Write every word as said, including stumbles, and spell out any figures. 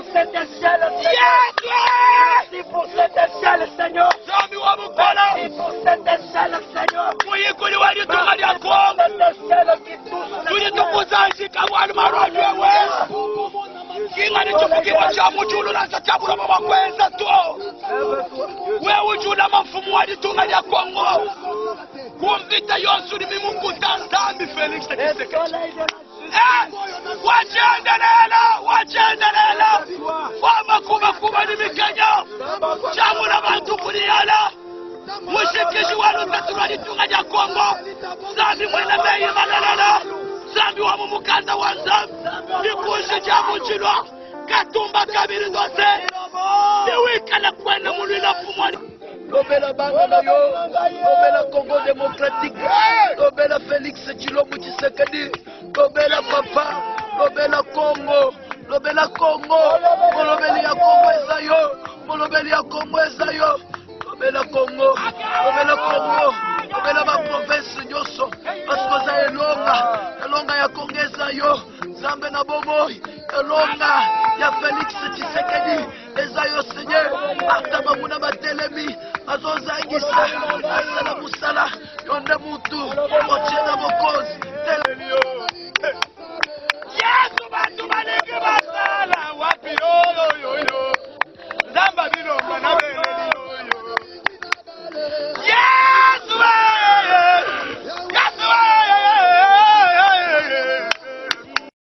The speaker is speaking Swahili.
pour cette échelle, Seigneur. Yes! Merci pour cette échelle, Seigneur. Zambi wa Mukola. Merci pour cette échelle, Seigneur. Muyikuli wali tunga lya Kongo. Cette échelle qui touche. Tuli tukuzanzika wali marojwe wewe. Kinga ni chufukirwa cha mchulu na chatabula mwa kweza tu. Wewe ujuna mafumu wali tunga lya Kongo. Kumvita yosu ni mimungu tanzambi Felix Tshisekedi. Eh! Wachendelela, wachendelela. Wama kuba kuba ni mikenya. Chamula bantu kuliyala. Mushikishi wanu tatulwa litunga lya Kongo. Zambi mwena meyi malalala. Zambi wa mumukaza wa Zambi. Nikushi jamu chilwa. Katumba kabiri dose. Niwika na kwenda mulila fumwani. Lobela Bangala yo, Lobela Congo démocratique, Lobela Félix Tshilombo Tshisekedi, Lobela Papa, Lobela Congo, Lobela Congo, Molobeli ya Congo ezayo, Molobeli ya Congo ezayo, Lobela Congo, Lobela Congo, Lobela ma province nyoso, Baskoza elonga, elonga ya Congo ezayo, Zambe na bomoi, elonga ya Félix Tshisekedi ezayo Seigneur, Atama muna batelemi. Azozangisa asala musala yonde mutu ochena mokozi